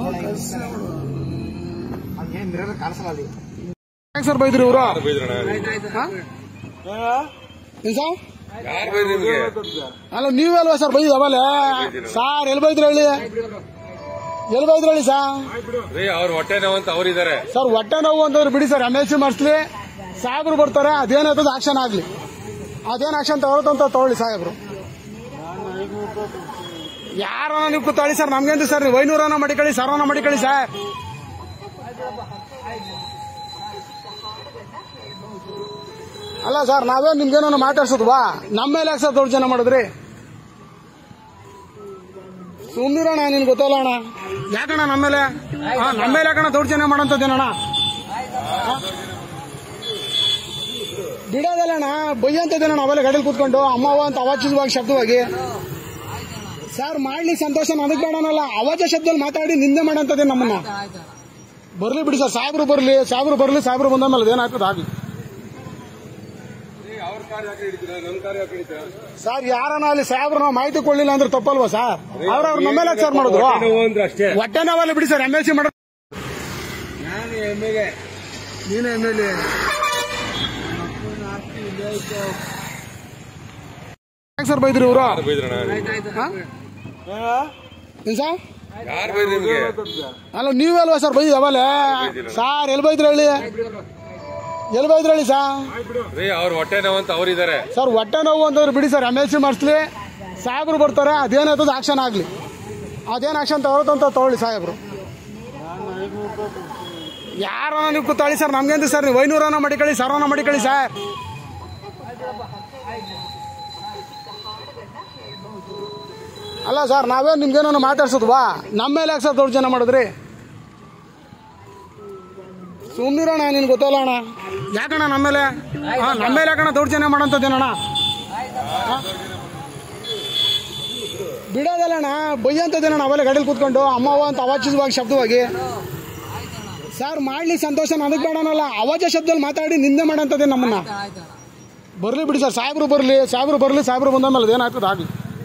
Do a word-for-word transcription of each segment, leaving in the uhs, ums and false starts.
Sir ಬೈದ್ರಿ ಇವರು ಅಲ್ಲ ನೀವಲ್ವಾ ಸರ್ ಬೈದ್ ಅವಲ್ಲ ಸಾರ್ ಎಲ್ಲಿ ಬೈದ್ರಿ ಹೇಳಿ ಎಲ್ಲಿ ಬೈದ್ರಿ ಹೇಳಿ ಸರ್ ಅವ್ರ ಹೊಟ್ಟೆ ನೋವು ಅಂತ ಅವ್ರಿದ್ದಾರೆ ಸರ್ ಹೊಟ್ಟೆ ನೋವು ಅಂತಂದ್ರೆ ಬಿಡಿ ಸರ್ ಎಮ್ ಎಲ್ ಸಿ ಮಾಡಿಸ್ಲಿ ಸಾಹೇಬ್ರು ಬರ್ತಾರೆ ಅದೇನಾಯ್ತದ ಆಕ್ಷನ್ ಆಗ್ಲಿ ಅದೇನ್ ಆಕ್ಷನ್ ತಗೊಳತ್ತಂತ ತಗೊಳ್ಳಿ ಸಾಹೇಬ್ರು ಯಾರ ನೀವು ಕೂತಾಳಿ ಸರ್ ನಮ್ಗೇನು ಸರ್ ನೀವು ಐನೂರನ ಮಡಿಕಳಿ ಸಾವಿರನ ಮಡಿಕಳಿ ಸರ್ ಅಲ್ಲ ಸರ್ ನಾವೇ ನಿಮ್ಗೇನೋ ಮಾತಾಡ್ಸೋದ್ವಾ ನಮ್ಮ ಮೇಲೆ ಯಾಕೆ ಸರ್ ದೊಡ್ಡ ಜನ ಮಾಡಿದ್ರಿ ಸುಮ್ನಿರೋಣ ನಿನ್ ಗೊತ್ತಲ್ಲ ಅಣ್ಣ ಯಾಕಣ್ಣ ನಮ್ಮ ಮೇಲೆ ನಮ್ಮ ಮೇಲೆ ಯಾಕಣ್ಣ ದೊಡ್ಡ ಜನ ಮಾಡೋಂಥದ್ದೇನಣ್ಣ ಬಿಡೋದಲ್ಲಣ್ಣ ಬೈಯಂತದೇನಣ್ಣ ಅವೆಲ್ಲ ಗಾಡಿಯಲ್ಲಿ ಕೂತ್ಕೊಂಡು ಅಮ್ಮವ ಅಂತ ಅವಾಜಿಸುವಾಗಿ ಶಬ್ದವಾಗಿ ಸರ್ ಮಾಡ್ಲಿ ಸಂತೋಷ ನನಗ್ ಬೇಡನಲ್ಲ ಅವಾಜ ಶಬ್ದದಲ್ಲಿ ಮಾತಾಡಿ ನಿಂದೆ ಮಾಡೋಂಥದ್ದೇ ನಮ್ಮನ್ನ ಬರ್ಲಿ ಬಿಡಿ ಸರ್ ಸಾಹೇಬ್ರು ಬರ್ಲಿ ಸಾಹೇಬ್ರು ಬರ್ಲಿ ಸಾಹೇಬ್ರು ಬಂದ ಏನಾಗ್ತದೆ ಆಗ್ಲಿ ಸರ್ ಯಾರನ್ನ ಅಲ್ಲಿ ಸಾಹೇಬ್ರು ನಾವು ಮಾಹಿತಿ ಕೊಡ್ಲಿಲ್ಲ ಅಂದ್ರೆ ತಪ್ಪಲ್ವಾ ಸರ್ ಅವ್ರವ್ರ ನಮ್ಮೆಲ್ಲ ಸರ್ ಮಾಡಿದ್ರು ಹೊಟ್ಟೆ ನಾವಲ್ಲ ಬಿಡಿ ಸರ್ ಎಮ್ ಎಲ್ ಸಿ ಮಾಡೋದು ನೀನು ಎಮ್ ಎಲ್ ಎ ಸರ್ ಬೈದ್ರಿ ಇವರು ಅಲ್ಲ ನೀವಲ್ವಾ ಸರ್ ಬೈದ್ ಅವಲ್ಲ ಸಾರ್ ಎಲ್ಲಿ ಬೈದ್ರಿ ಹೇಳಿ ಎಲ್ಲಿ ಬೈದ್ರಿ ಹೇಳಿ ಸರ್ ಅವ್ರ ಹೊಟ್ಟೆ ನೋವು ಅಂತ ಅವ್ರಿದ್ದಾರೆ ಸರ್ ಹೊಟ್ಟೆ ನೋವು ಅಂತಂದ್ರೆ ಬಿಡಿ ಸರ್ ಎಮ್ ಎಲ್ ಸಿ ಮಾಡಿಸ್ಲಿ ಸಾಹೇಬ್ರು ಬರ್ತಾರೆ ಅದೇನಾಯ್ತದ ಆಕ್ಷನ್ ಆಗ್ಲಿ ಅದೇನ್ ಆಕ್ಷನ್ ತಗೊಳತ್ತಂತ ತಗೊಳ್ಳಿ ಸಾಹೇಬ್ರು ಯಾರ ನೀವು ಕೂತಾಳಿ ಸರ್ ನಮ್ಗೇನು ಸರ್ ನೀವು ಐನೂರನ ಮಡಿಕಳಿ ಸಾವಿರನ ಮಡಿಕಳಿ ಸರ್ ಅಲ್ಲ ಸರ್ ನಾವೇ ನಿಮ್ಗೇನೋ ಮಾತಾಡ್ಸೋದ್ವಾ ನಮ್ಮ ಮೇಲೆ ಯಾಕೆ ಸರ್ ದೊಡ್ಡ ಜನ ಮಾಡಿದ್ರಿ ಸುಮ್ನಿರೋಣ ನಿನ್ ಗೊತ್ತಲ್ಲ ಅಣ್ಣ ಯಾಕಣ್ಣ ನಮ್ಮ ಮೇಲೆ ನಮ್ಮ ಮೇಲೆ ಯಾಕಣ್ಣ ದೊಡ್ಡ ಜನ ಮಾಡೋಂಥದ್ದೇನಣ್ಣ ಬಿಡೋದಲ್ಲಣ್ಣ ಬೈಯಂತದೇನಣ್ಣ ಅವೆಲ್ಲ ಗಾಡಿಯಲ್ಲಿ ಕೂತ್ಕೊಂಡು ಅಮ್ಮವ ಅಂತ ಅವಾಜಿಸುವಾಗಿ ಶಬ್ದವಾಗಿ ಸರ್ ಮಾಡ್ಲಿ ಸಂತೋಷ ನನಗ್ ಬೇಡನಲ್ಲ ಅವಾಜ ಶಬ್ದದಲ್ಲಿ ಮಾತಾಡಿ ನಿಂದೆ ಮಾಡೋಂಥದ್ದೇ ನಮ್ಮನ್ನ ಬರ್ಲಿ ಬಿಡಿ ಸರ್ ಸಾಹೇಬ್ರು ಬರ್ಲಿ ಸಾಹೇಬ್ರು ಬರ್ಲಿ ಸಾಹೇಬ್ರು ಬಂದ ಮೇಲೆ ಏನಾಗ್ತದೆ ಆಗ್ಲಿ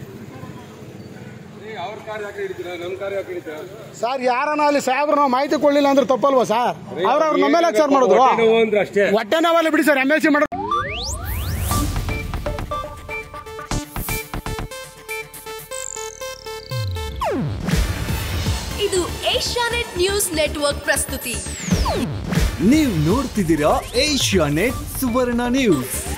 ಸರ್ ಯಾರನ್ನ ಅಲ್ಲಿ ಸಾಹೇಬ್ರು ನಾವು ಮಾಹಿತಿ ಕೊಡ್ಲಿಲ್ಲ ಅಂದ್ರೆ ತಪ್ಪಲ್ವಾ ಸರ್ ಅವ್ರವ್ರ ನಮ್ಮೆಲ್ಲ ಸರ್ ಮಾಡಿದ್ರು ಹೊಟ್ಟೆ ನಾವಲ್ಲ ಬಿಡಿ ಸರ್ ಎಮ್ ಎಲ್ ಸಿ ಮಾಡೋದು ಇದು ಏಷ್ಯಾನೆಟ್ ನ್ಯೂಸ್ ನೆಟ್ವರ್ಕ್ ಪ್ರಸ್ತುತಿ. ನೀವು ನೋಡ್ತಿದ್ದೀರಾ ಏಷ್ಯಾನೆಟ್ ಸುವರ್ಣ ನ್ಯೂಸ್.